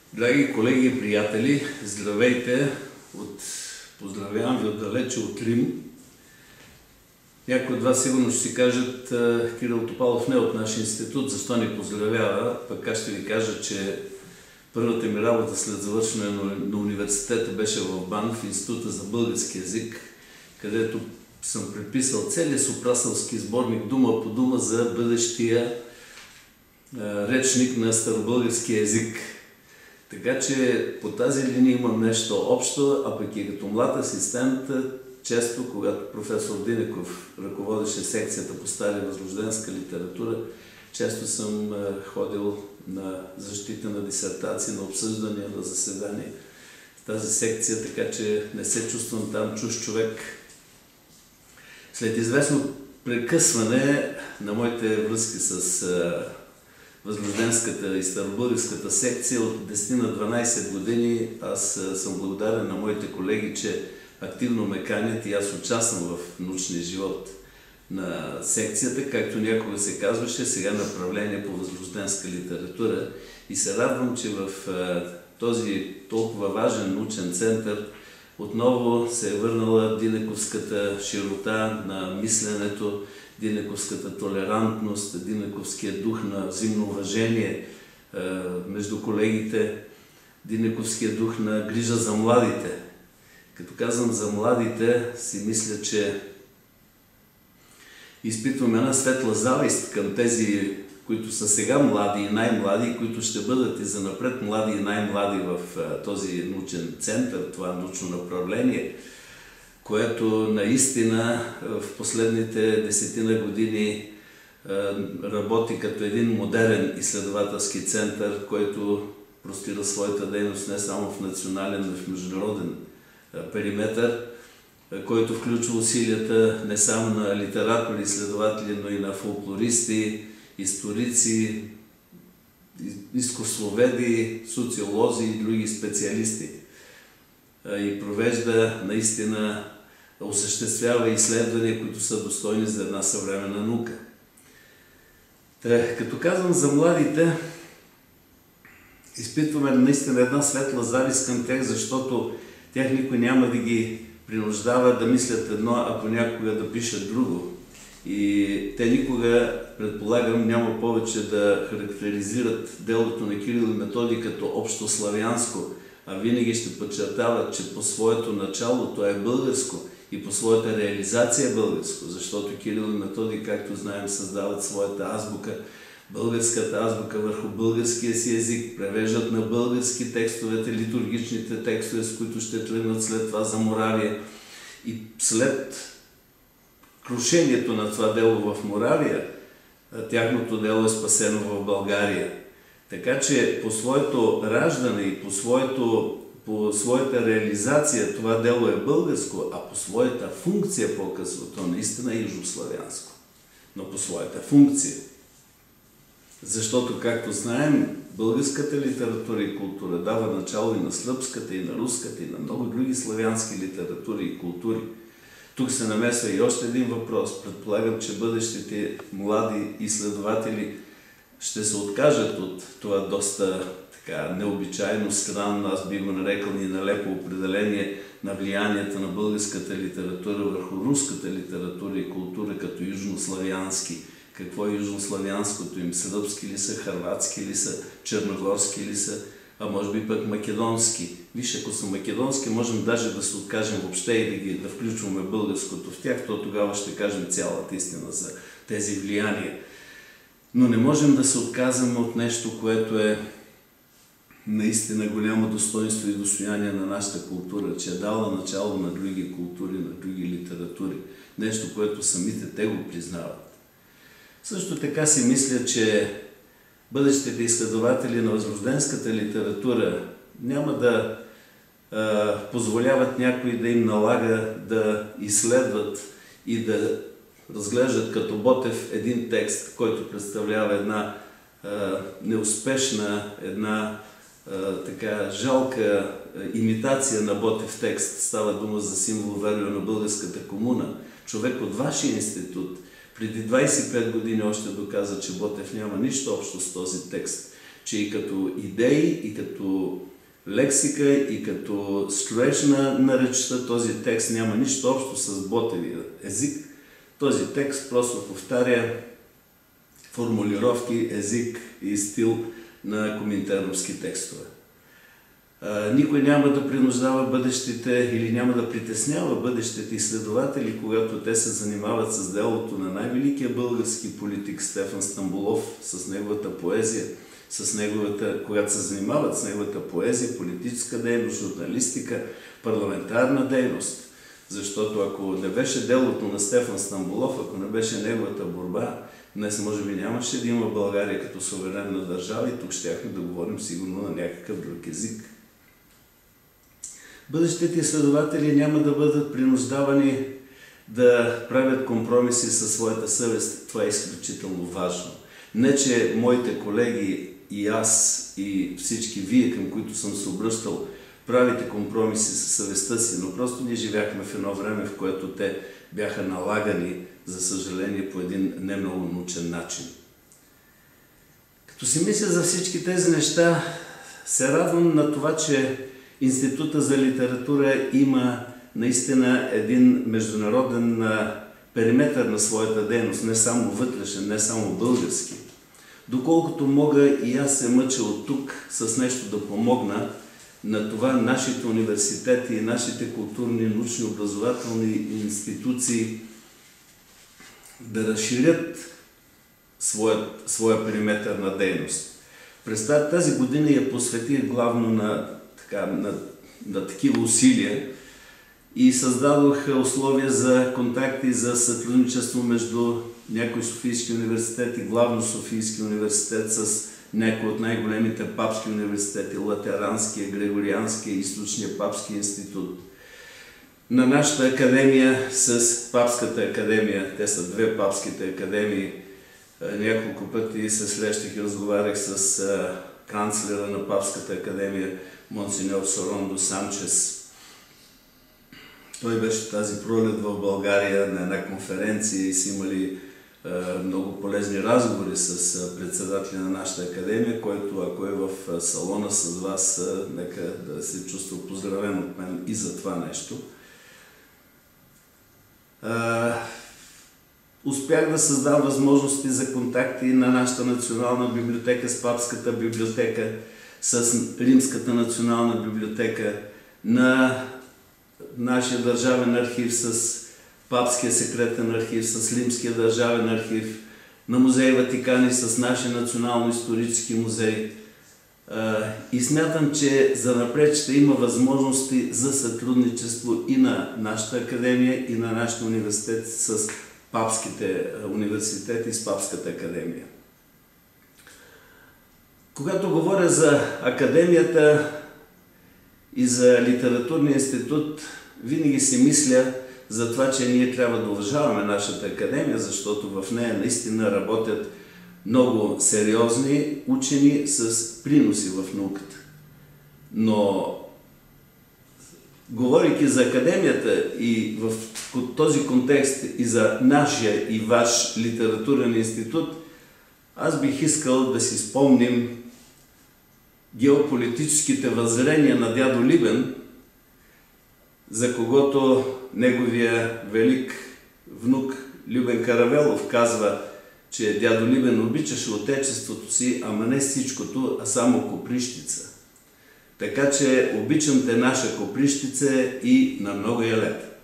Драги колеги и приятели, здравейте! Поздравявам ви отдалече от Рим. Някои от вас сигурно ще си кажат: Кирил Топалов не е от нашия институт, защо ни поздравява? Пък аз ще ви кажа, че първата ми работа след завършване на университета беше в БАН, в Института за български език, където съм преписал целия Супрасълски сборник дума по дума за бъдещия речник на старобългарски език. Така че по тази линия имам нещо общо, а пък и като млад асистент, често, когато професор Динеков ръководеше секцията по стара възрожденска литература, често съм ходил на защита на дисертации, на обсъждания, на заседания в тази секция, така че не се чувствам там чужд човек. След известно прекъсване на моите връзки с възрожденската и старобългарската секция от 10 на 12 години, аз съм благодарен на моите колеги, че активно ме канят и аз участвам в научния живот на секцията, както някога се казваше, сега направление по възрожденска литература. И се радвам, че в този толкова важен научен център отново се е върнала динековската широта на мисленето, динековската толерантност, динековския дух на взаимно уважение между колегите, динековския дух на грижа за младите. Като казвам за младите, си мисля, че изпитвам една светла завист към тези, които са сега млади и най-млади, които ще бъдат и занапред млади и най-млади в този научен център, това научно направление, което наистина в последните 10 години работи като един модерен изследователски център, който простира своята дейност не само в национален, но и в международен периметър, който включва усилията не само на литератори, изследователи, но и на фолклористи, историци, изкуствоведи, социолози и други специалисти. И провежда, наистина осъществява изследвания, които са достойни за една съвременна наука. Като казвам за младите, изпитваме наистина една светла завист към тях, защото тях никой няма да ги принуждава да мислят едно, а понякога да пишат друго. И те никога, предполагам, няма повече да характеризират делото на Кирил и Методий като общо славянско, а винаги ще подчертават, че по своето начало то е българско и по своята реализация е българско, защото Кирил и Методий, както знаем, създават своята азбука, българската азбука върху българския си език, превеждат на български текстовете, литургичните текстове, с които ще тръгнат след това за Моравия. И след крушението на това дело в Моравия, тяхното дело е спасено в България. Така че по своето раждане и по своята реализация това дело е българско, а по своята функция по-късно то наистина е южнославянско. Но по своята функция. Защото, както знаем, българската литература и култура дава начало и на сръбската, и на руската, и на много други славянски литератури и култури. Тук се намесва и още един въпрос. Предполагам, че бъдещите млади изследователи ще се откажат от това доста необичайно, странно, аз би го нарекал и нелепо определение на влиянията на българската литература върху руската литература и култура като южнославянски. Какво е южнославянското им? Сръбски ли са, хърватски ли са, черногорски ли са, а може би пък македонски. Виж, ако са македонски, можем даже да се откажем въобще и да включваме българското в тях, то тогава ще кажем цялата истина за тези влияния. Но не можем да се отказваме от нещо, което е наистина голямо достоинство и достояние на нашата култура, че е дала начало на други култури, на други литератури. Нещо, което самите те го признават. Също така си мисля, че бъдещите изследователи на възрожденската литература няма да позволяват някой да им налага да изследват и да разглеждат като Ботев един текст, който представлява една неуспешна, една жалка имитация на Ботев текст. Става дума за символ верою на българската комуна. Човек от вашия институт преди 25 години още доказа, че Ботев няма нищо общо с този текст. че и като идеи, и като лексика, и като строеж на речта, този текст няма нищо общо с ботевия език. Този текст просто повтаря формулировки, език и стил на коминтерновски текстове. Никой няма да принуждава бъдещите или няма да притеснява бъдещите изследователи, когато те се занимават с делото на най-великия български политик Стефан Стамболов, с неговата поезия, когато се занимават с неговата поезия, политическа дейност, журналистика, парламентарна дейност. Защото ако не беше делото на Стефан Стамболов, ако не беше неговата борба, днес може би нямаше да има България като суверенна държава и тук щяхме да говорим сигурно на някакъв друг език. Бъдещите изследователи няма да бъдат принуждавани да правят компромиси със своята съвест. Това е изключително важно. Не, че моите колеги и аз, и всички вие, към които съм се обръщал, правите компромиси със съвестта си, но просто ние живяхме в едно време, в което те бяха налагани, за съжаление, по един не много научен начин. Като си мисля за всички тези неща, се радвам на това, че Института за литература има наистина един международен периметър на своята дейност, не само вътрешен, не само български. Доколкото мога и аз се мъча от тук с нещо да помогна на това нашите университети и нашите културни, научни, образователни институции да разширят своя периметър на дейност. През тази година я посветих главно на такива усилия и създадох условия за контакти, за сътрудничество между някои софийски университети, главно Софийски университет с някои от най-големите папски университети, Латеранския, Григорианския, Източния папски институт. На нашата академия с Папската академия, те са две папските академии, няколко пъти се срещах и разговарях с канцлера на Папската академия, Монсеньор Сорондо Санчес. Той беше тази пролет в България на една конференция и си имали много полезни разговори с председателя на нашата академия, който, ако е в салона с вас, нека да се чувства поздравен от мен и за това нещо. Успях да създам възможности за контакти на нашата национална библиотека с Папската библиотека, с Римската национална библиотека, на нашия държавен архив с Папския секретен архив, с Римския държавен архив, на музей Ватикани с нашия национално-исторически музей. И смятам, че занапред ще има възможности за сътрудничество и на нашата академия, и на нашите университети с папските университети, с Папската академия. Когато говоря за академията и за литературния институт, винаги си мисля за това, че ние трябва да уважаваме нашата академия, защото в нея наистина работят много сериозни учени с приноси в науката. Но, говорейки за академията и в този контекст и за нашия и ваш литературен институт, аз бих искал да си спомним геополитическите въззрения на дядо Либен, за когото неговия велик внук Любен Каравелов казва, че дядо Либен обичаше отечеството си, ама не всичкото, а само Коприщица. Така че обичам те наша Коприщица и на много я лет.